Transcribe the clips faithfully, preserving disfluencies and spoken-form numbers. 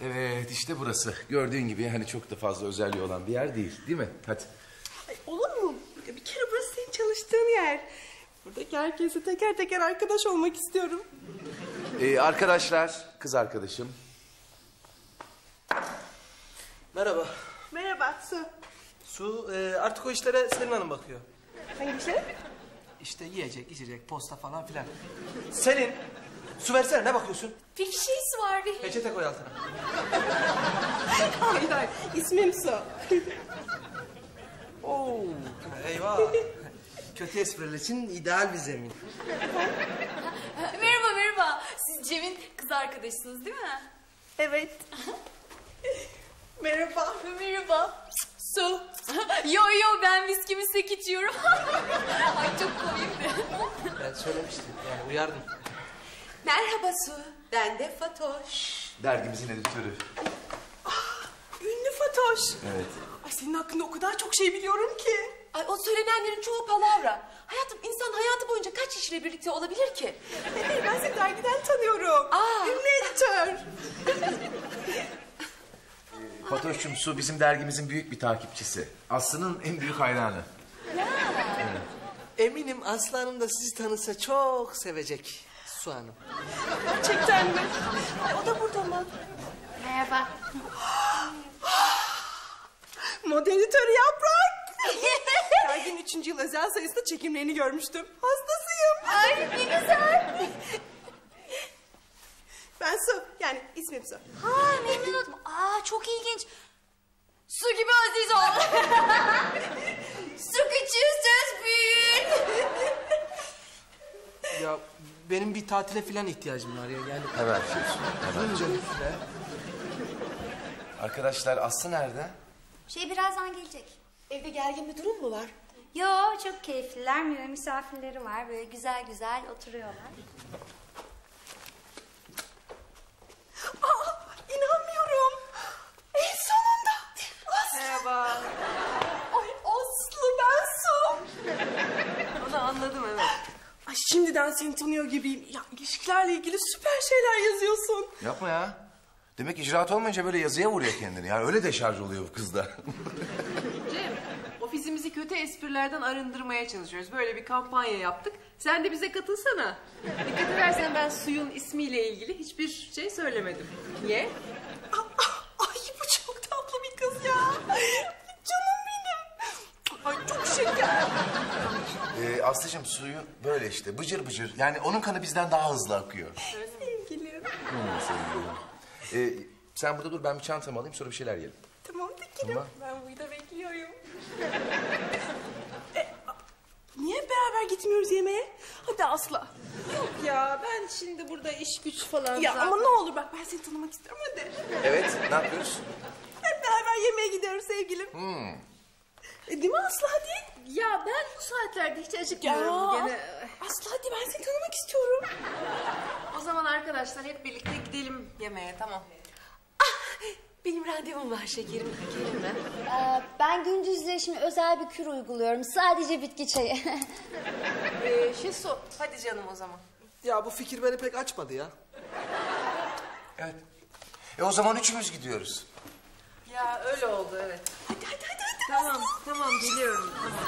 Evet, işte burası. Gördüğün gibi hani çok da fazla özelliği olan bir yer değil, değil mi? Hadi. Ay, olur mu? Bir kere burası senin çalıştığın yer. Buradaki herkese teker teker arkadaş olmak istiyorum. Ee, arkadaşlar, kız arkadaşım. Merhaba. Merhaba Su. Su, e, artık o işlere Selin Hanım bakıyor. Hangi işler? İşte yiyecek, içecek, posta falan filan. Selin, su versene, ne bakıyorsun? Bir şeysi var bir. Peçete koy altına. Hayır hayır. İsmim Su. Oo, eyvah. Kötü espriler için ideal bir zemin. Merhaba merhaba. Siz Cem'in kız arkadaşısınız değil mi? Evet. Merhaba. Merhaba. Su. Yo yo ben viskimi sek içiyorum. Ay çok komikti. Ben söylemiştim, yani uyardım. Merhaba Su, ben de Fatoş. Dergimizin editörü. Ah, ünlü Fatoş. Evet. Ay senin hakkında o kadar çok şey biliyorum ki. Ay o söylenenlerin çoğu palavra. Hayatım, insan hayatı boyunca kaç kişiyle birlikte olabilir ki? Evet, ben seni dergiden tanıyorum. Aa. Ünlü editör. Fatoş'cum, Su bizim dergimizin büyük bir takipçisi. Aslı'nın en büyük hayranı. Eminim Aslı Hanım da sizi tanısa çok sevecek Su Hanım. Gerçekten mi? Ay, o da burada mı? Merhaba. Moderatör Yaprak. Derginin üçüncü yıl özel sayısında çekimlerini görmüştüm. Hastasıyım. Ay ne güzel. Ben Su, yani ismim Su. Ha memnun oldum. Aa çok ilginç. Su gibi aziz ol. Su küçüğü söz büyür. Ya benim bir tatile falan ihtiyacım var ya. Yani Hemen şey Su, hemen. bunca üstüne. Arkadaşlar, Aslı nerede? Şey birazdan gelecek. Evde gergin bir durum mu var? Yo çok keyifliler. Misafirleri var. Böyle güzel güzel oturuyorlar. Aa, inanmıyorum. En sonunda. Aslı. Merhaba. Ay Aslı, ben Su. Onu anladım, evet. Ay şimdiden seni tanıyor gibiyim. Ya ilişkilerle ilgili süper şeyler yazıyorsun. Yapma ya. Demek icraat olmayınca böyle yazıya vuruyor kendini. Yani öyle deşarj oluyor bu kızda. Cem, ofisimizi kötü esprilerden arındırmaya çalışıyoruz. Böyle bir kampanya yaptık. Sen de bize katılsana. Dikkat edersen ben suyun ismiyle ilgili hiçbir şey söylemedim. Niye? Aa, ay bu çok tatlı bir kız ya. Canım benim. Ay çok şeker. Ee, Aslı'cığım, Suyu böyle işte bıcır bıcır. Yani onun kanı bizden daha hızlı akıyor. Sevgilim. Hmm, sevgilim. Ee, sen burada dur, ben bir çantamı alayım, sonra bir şeyler yiyelim. Tamam tekilim. Tamam. Ben burada bekliyorum. e, a- niye beraber gitmiyoruz yemeğe? Hadi Aslı. Yok ya, ben şimdi burada iş güç falan Ya zaten... ama ne olur bak, ben seni tanımak istiyorum, hadi. Evet, ne yapıyoruz? Hep beraber yemeğe gidiyoruz sevgilim. Hmm. E, değil mi Aslı, hadi? Ya ben bu saatlerde hiç Ya. acıkmıyorum gene. Aslı hadi, ben seni tanımak istiyorum. O zaman arkadaşlar hep birlikte gidelim yemeğe, tamam. Benim randevum var şekerim. Gelin ben. Ee, ben gündüzleri şimdi özel bir kür uyguluyorum. Sadece bitki çayı. Ee, Şesu, hadi canım o zaman. Ya bu fikir beni pek açmadı ya. Evet. E o zaman üçümüz gidiyoruz. Ya öyle oldu, evet. Hadi hadi hadi. hadi. Tamam, tamam geliyorum.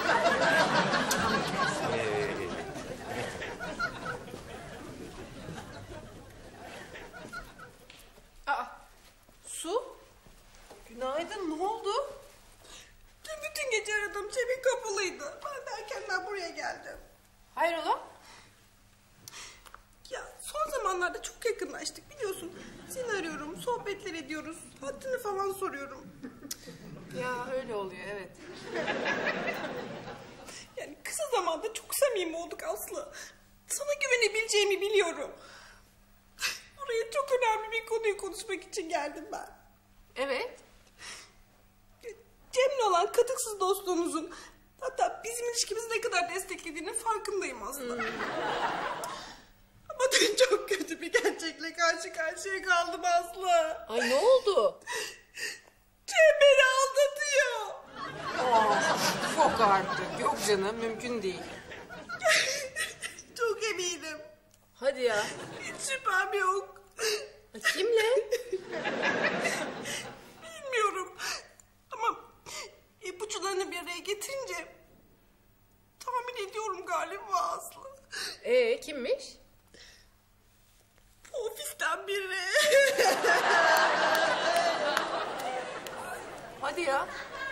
Aa, Su? Günaydın, ne oldu? Dün bütün gece aradım, cebin kapalıydı. Ben de erkenden buraya geldim. Hayrola? Ya son zamanlarda çok yakınlaştık biliyorsun. Seni arıyorum, sohbetler ediyoruz. Haddini falan soruyorum. Ya öyle oluyor, evet. Yani kısa zamanda çok samimi olduk Aslı. Sana güvenebileceğimi biliyorum. Buraya çok önemli bir konuyu konuşmak için geldim ben. Evet. Cem'le olan katıksız dostluğumuzun, hatta bizim ilişkimizi ne kadar desteklediğinin farkındayım aslında. Ama dün çok kötü bir gerçekle karşı karşıya kaldım Aslı. Ay ne oldu? Cem beni aldatıyor. Oh, yok artık. Yok canım, mümkün değil. Çok eminim. Hadi ya. Hiç şüphem yok. Kimle? Bilmiyorum. Ama ipuçlarını bir araya getirince tahmin ediyorum galiba Aslı. Ee kimmiş? Bu ofisten biri. Hadi ya.